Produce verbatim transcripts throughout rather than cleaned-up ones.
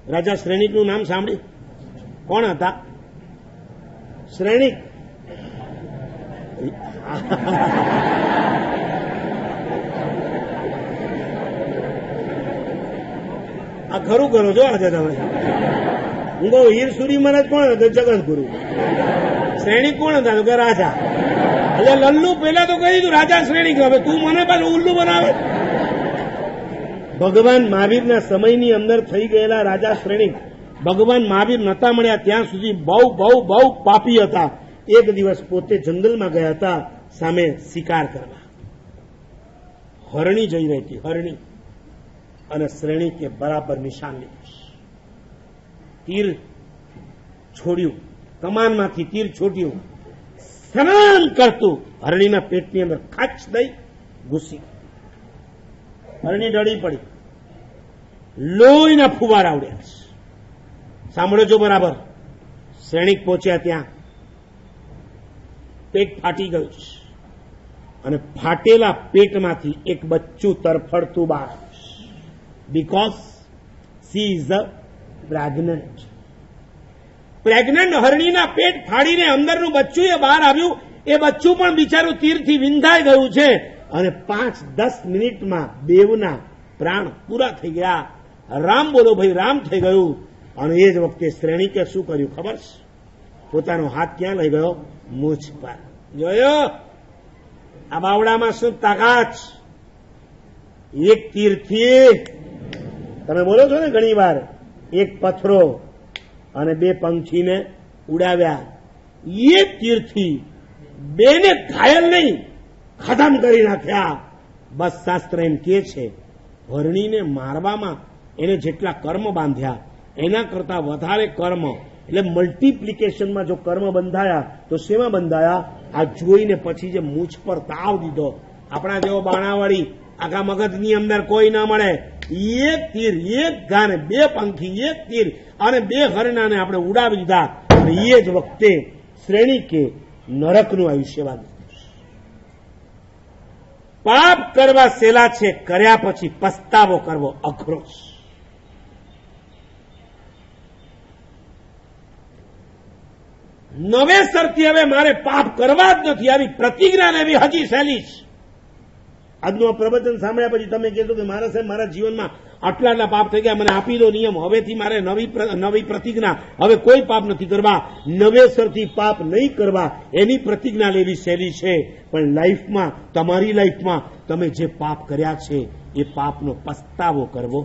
રાજા શ્રેણિકનું નામ સાંભળ્યું? કોણ હતા શ્રેણિક? આ ખરું કરો છો આજે તમે. હું કહું હીર સુરી મહારાજ કોણ હતા? જગત ગુરુ. શ્રેણિક કોણ હતા? તો કે રાજા. એટલે લલ્લુ પેલા તો કહી દીધું રાજા શ્રેણિક. હવે તું મને પાછું ઉલ્લુ બનાવે. ભગવાન મહાવીરના સમયની અંદર થઈ ગયેલા રાજા શ્રેણિક ભગવાન મહાવીર નતા મળ્યા ત્યાં સુધી બહુ બહુ બહુ પાપી હતા. એક દિવસ પોતે જંગલમાં ગયા હતા સામે શિકાર કરવા. હરણી જઈ રહી હતી, હરણી. અને શ્રેણિકે બરાબર નિશાન લીધું. તીર છોડ્યું, કમાનમાંથી તીર છોડ્યું. સ્નાન કરતું હરણીના પેટની અંદર ખાચ દઈ ઘૂસી. હરણી ડળી પડી. લોહીના ફુવારા ઉડ્યા. સાંભળો છો બરાબર? શ્રેણિક પહોંચ્યા ત્યાં પેટ ફાટી ગયું છે અને ફાટેલા પેટમાંથી એક બચ્ચું તરફડતું બહાર, because she is a pregnant. Pregnant હરણીના પેટ ફાડીને અંદરનું બચ્ચું એ બહાર આવ્યું. એ બચ્ચું પણ બિચારું તીરથી વિંધાઈ ગયું છે અને પાંચ દસ મિનિટમાં બેવના પ્રાણ પૂરા થઈ ગયા. રામ બોલો ભાઈ, રામ થઈ ગયું. અને એ જ વખતે શ્રેણિકે શું કર્યું ખબર છે? પોતાનો હાથ ક્યાં લઈ ગયો? મૂછ પર. જોયો આ બાવડામાં શું તાકાત! એક તીરથી તમે બોલો છો ને ઘણી વાર, એક પથરો અને બે પંખીને ઉડાવ્યા. એ તીરથી બેને ઘાયલ નહીં, ખતમ કરી નાખ્યા. બસ શાસ્ત્ર એમ કે છે હરણીને મારવામાં એને જેટલા કર્મ બાંધ્યા એના કરતા વધારે કર્મ, એટલે મલ્ટીપ્લિકેશનમાં જો કર્મ બંધાયા તો શેમાં બંધાયા? આ જોઈને પછી જે મૂછ પર તાવ દીધો. આપણા જેવો બાણાવાળી આખા મગજની અંદર કોઈ ના મળે. એક તીર, એક ઘાને બે પંખી, એક તીર અને બે હરણાને આપણે ઉડાવી દીધા. અને એ જ વખતે શ્રેણિકે નરકનું આયુષ્ય બાંધ્યું. પાપ કરવા સેલા છે, કર્યા પછી પસ્તાવો કરવો અઘરો. નવેસરથી હવે મારે પાપ કરવા જ નથી આવી પ્રતિજ્ઞા લેવી હજી સહેલી છે. આજનું પ્રવચન સાંભળ્યા પછી તમે કહેશો કે મારા સાહેબ મારા જીવનમાં આટલા આટલા પાપ થઈ ગયા, મને આપી દો નિયમ. હવેથી મારે નવી નવી પ્રતિજ્ઞા, હવે કોઈ પાપ નથી કરવા, નવેસરથી પાપ નહીં કરવા, એની પ્રતિજ્ઞા લેવી સહેલી છે. પણ લાઈફમાં, તમારી લાઈફમાં તમે જે પાપ કર્યા છે એ પાપનો પસ્તાવો કરવો.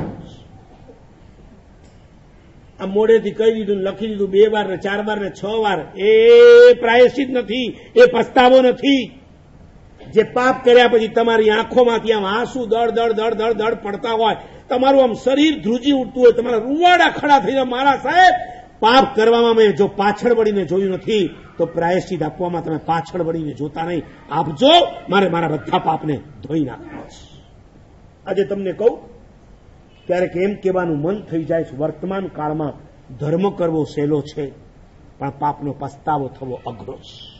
આ મોડેથી કહી દીધું, લખી દીધું બે વાર ને ચાર વાર ને છ વાર, એ પ્રાયશ્ચિત નથી, એ પસ્તાવો નથી. જે પાપ કર્યા પછી તમારી આંખોમાંથી આમ આંસુ દળ દળ દળ દળ દળ પડતા હોય, તમારું આમ શરીર ધ્રુજી ઉઠતું હોય, તમારા રૂવાડા ખડા થઈ જાય, મારા સાહેબ પાપ કરવામાં મેં જો પાછળ વળીને જોયું નથી તો પ્રાયશ્ચિત આપવામાં તમે પાછળ વળીને જોતા નહીં. આપજો, મારે મારા બધા પાપને ધોઈ નાખવા છે. આજે તમને કહું, ક્યારેક એમ કહેવાનું મન થઈ જાય છે, વર્તમાન કાળમાં ધર્મ કરવો સહેલો છે પણ પાપનો પસ્તાવો થવો અઘરો છે.